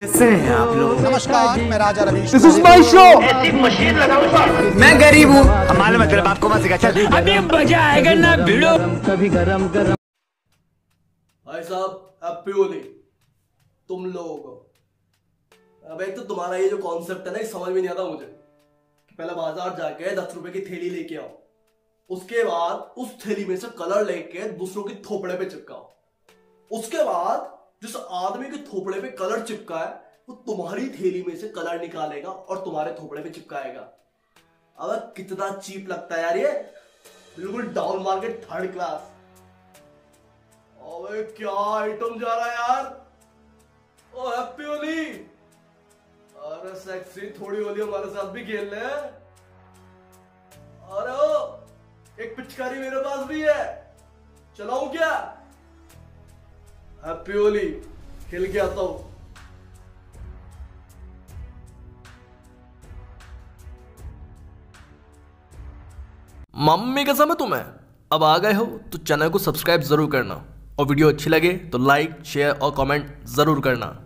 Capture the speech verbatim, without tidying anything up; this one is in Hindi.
कैसे हैं आप लोग? नमस्कार, मैं Raja Ravish. This is my show. ऐसी मशीन लगाऊंगा। मैं गरीब हूँ। हमारे मतलब आपको मत सिखा। चल अभी मजा आएगा ना भिड़ो। कभी गरम गरम। भाई साहब हैप्पी होली तुम लोगों को। अब एक तो तुम्हारा ये जो कॉन्सेप्ट है ना, समझ में नहीं आता मुझे कि पहले बाजार जाके दस रुपए की थैली लेके आओ, उसके बाद उस थैली में से कलर लेके दूसरों की थोपड़े पे चिपकाओ, उसके बाद जिस आदमी के थोपड़े पे कलर चिपका है वो तुम्हारी थैली में से कलर निकालेगा और तुम्हारे थोपड़े पे चिपकाएगा। अब कितना चीप लगता है यार ये, बिल्कुल डाउन मार्केट थर्ड क्लास। अबे क्या आइटम जा रहा है यार। ओ हैप्पी होली। अरे सेक्सी थोड़ी होली हमारे साथ भी खेल ले। अरे ओ एक पिचकारी मेरे पास भी है, चलाऊं क्या? हैप्पी होली खेल के आता हूं। मम्मी कसम है तुम्हें। अब आ गए हो तो चैनल को सब्सक्राइब जरूर करना और वीडियो अच्छी लगे तो लाइक शेयर और कमेंट जरूर करना।